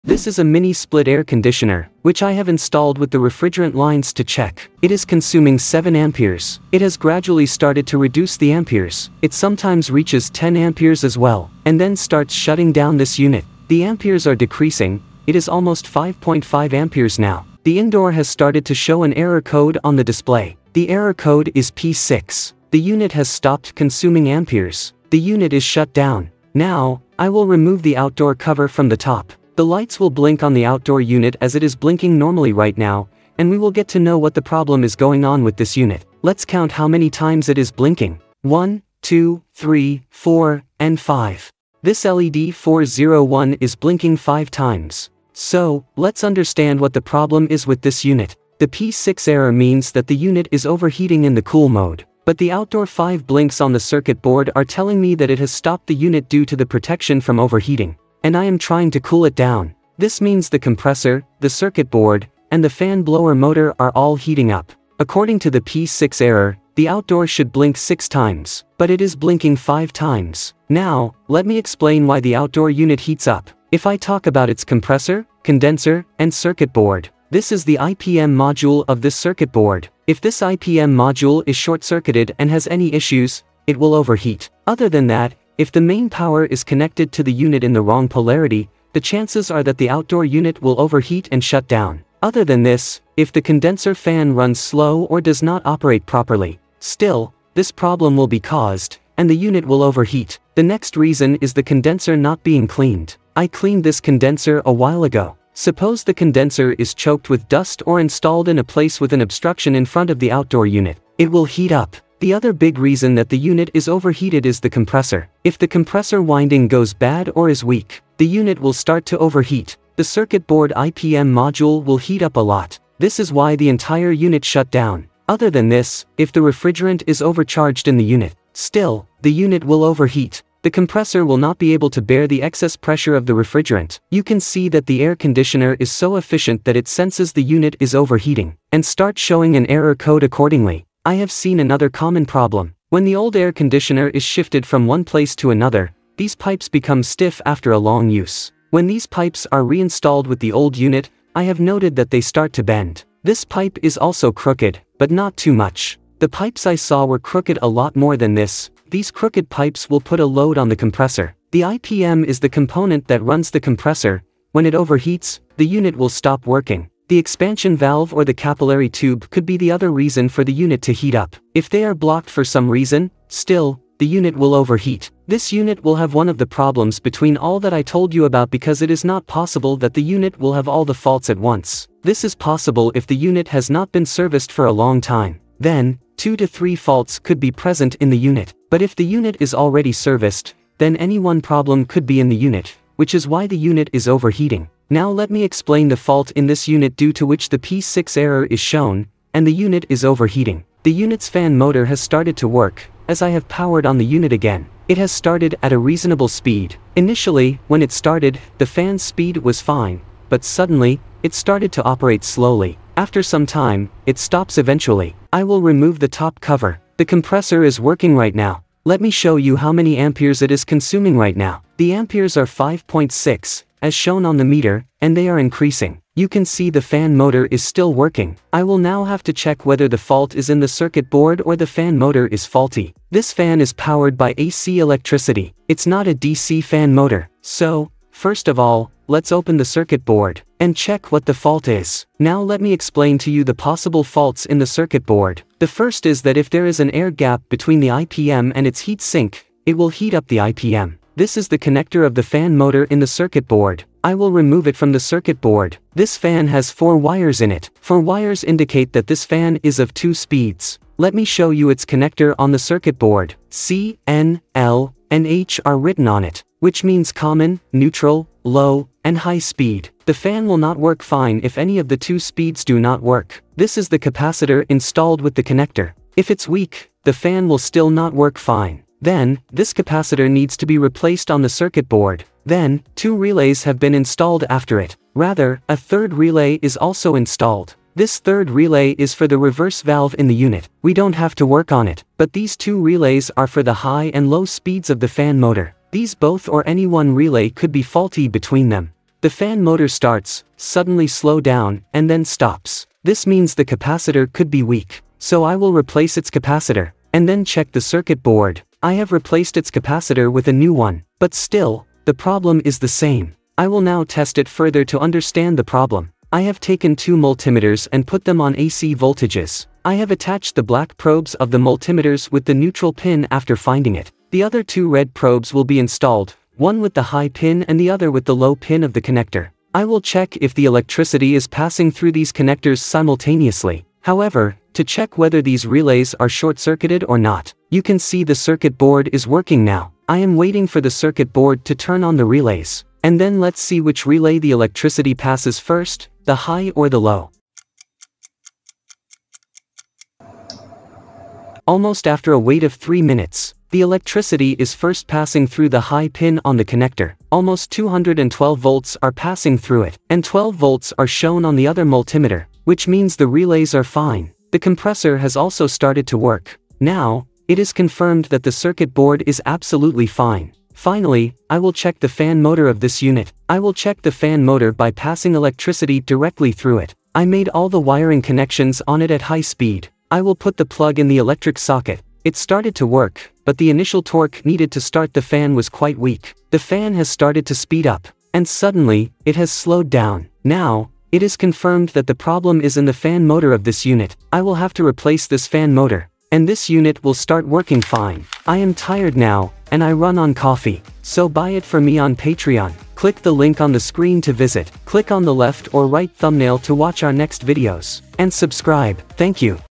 This is a mini split air conditioner, which I have installed with the refrigerant lines to check. It is consuming 7 amperes. It has gradually started to reduce the amperes. It sometimes reaches 10 amperes as well, and then starts shutting down this unit. The amperes are decreasing. It is almost 5.5 amperes now. The indoor has started to show an error code on the display. The error code is P6. The unit has stopped consuming amperes. The unit is shut down. Now, I will remove the outdoor cover from the top. The lights will blink on the outdoor unit as it is blinking normally right now, and we will get to know what the problem is going on with this unit. Let's count how many times it is blinking. 1, 2, 3, 4, and 5. This LED 401 is blinking 5 times. So, let's understand what the problem is with this unit. The P6 error means that the unit is overheating in the cool mode. But the outdoor 5 blinks on the circuit board are telling me that it has stopped the unit due to the protection from overheating. And I am trying to cool it down. This means the compressor, the circuit board, and the fan blower motor are all heating up. According to the P6 error, the outdoor should blink 6 times, but it is blinking 5 times. Now, let me explain why the outdoor unit heats up. If I talk about its compressor, condenser, and circuit board, this is the IPM module of this circuit board. If this IPM module is short-circuited and has any issues, it will overheat. Other than that, if the main power is connected to the unit in the wrong polarity, the chances are that the outdoor unit will overheat and shut down. Other than this, if the condenser fan runs slow or does not operate properly, still, this problem will be caused, and the unit will overheat. The next reason is the condenser not being cleaned. I cleaned this condenser a while ago. Suppose the condenser is choked with dust or installed in a place with an obstruction in front of the outdoor unit. It will heat up. The other big reason that the unit is overheated is the compressor. If the compressor winding goes bad or is weak, the unit will start to overheat. The circuit board IPM module will heat up a lot. This is why the entire unit shut down. Other than this, if the refrigerant is overcharged in the unit, still, the unit will overheat. The compressor will not be able to bear the excess pressure of the refrigerant. You can see that the air conditioner is so efficient that it senses the unit is overheating, and starts showing an error code accordingly. I have seen another common problem. When the old air conditioner is shifted from one place to another, these pipes become stiff after a long use. When these pipes are reinstalled with the old unit, I have noted that they start to bend. This pipe is also crooked, but not too much. The pipes I saw were crooked a lot more than this. These crooked pipes will put a load on the compressor. The IPM is the component that runs the compressor. When it overheats, the unit will stop working. The expansion valve or the capillary tube could be the other reason for the unit to heat up. If they are blocked for some reason, still, the unit will overheat. This unit will have one of the problems between all that I told you about because it is not possible that the unit will have all the faults at once. This is possible if the unit has not been serviced for a long time. Then, 2 to 3 faults could be present in the unit. But if the unit is already serviced, then any one problem could be in the unit, which is why the unit is overheating. Now let me explain the fault in this unit due to which the P6 error is shown, and the unit is overheating. The unit's fan motor has started to work, as I have powered on the unit again. It has started at a reasonable speed. Initially, when it started, the fan's speed was fine, but suddenly, it started to operate slowly. After some time, it stops eventually. I will remove the top cover. The compressor is working right now. Let me show you how many amperes it is consuming right now. The amperes are 5.6, as shown on the meter, and they are increasing. You can see the fan motor is still working. I will now have to check whether the fault is in the circuit board or the fan motor is faulty. This fan is powered by AC electricity. It's not a DC fan motor. So, first of all, let's open the circuit board and check what the fault is. Now let me explain to you the possible faults in the circuit board. The first is that if there is an air gap between the IPM and its heat sink, it will heat up the IPM. This is the connector of the fan motor in the circuit board. I will remove it from the circuit board. This fan has 4 wires in it. 4 wires indicate that this fan is of 2 speeds. Let me show you its connector on the circuit board. C, N, L, and H are written on it, which means common, neutral, low, and high speed. The fan will not work fine if any of the 2 speeds do not work. This is the capacitor installed with the connector. If it's weak, the fan will still not work fine. Then, this capacitor needs to be replaced on the circuit board. Then, 2 relays have been installed after it. Rather, a 3rd relay is also installed. This 3rd relay is for the reverse valve in the unit. We don't have to work on it, but these 2 relays are for the high and low speeds of the fan motor. These both or any one relay could be faulty between them. The fan motor starts, suddenly slow down, and then stops. This means the capacitor could be weak. So I will replace its capacitor, and then check the circuit board. I have replaced its capacitor with a new one, but still, the problem is the same. I will now test it further to understand the problem. I have taken 2 multimeters and put them on AC voltages. I have attached the black probes of the multimeters with the neutral pin after finding it. The other 2 red probes will be installed, one with the high pin and the other with the low pin of the connector. I will check if the electricity is passing through these connectors simultaneously. However, to check whether these relays are short-circuited or not, you can see the circuit board is working now. I am waiting for the circuit board to turn on the relays. And then let's see which relay the electricity passes first, the high or the low. Almost after a wait of 3 minutes, the electricity is first passing through the high pin on the connector. Almost 212 volts are passing through it, and 12 volts are shown on the other multimeter, which means the relays are fine. The compressor has also started to work. Now, it is confirmed that the circuit board is absolutely fine. Finally, I will check the fan motor of this unit. I will check the fan motor by passing electricity directly through it. I made all the wiring connections on it at high speed. I will put the plug in the electric socket. It started to work, but the initial torque needed to start the fan was quite weak. The fan has started to speed up, and suddenly, it has slowed down. Now, it is confirmed that the problem is in the fan motor of this unit. I will have to replace this fan motor, and this unit will start working fine. I am tired now, and I run on coffee. So buy it for me on Patreon. Click the link on the screen to visit. Click on the left or right thumbnail to watch our next videos. And subscribe. Thank you.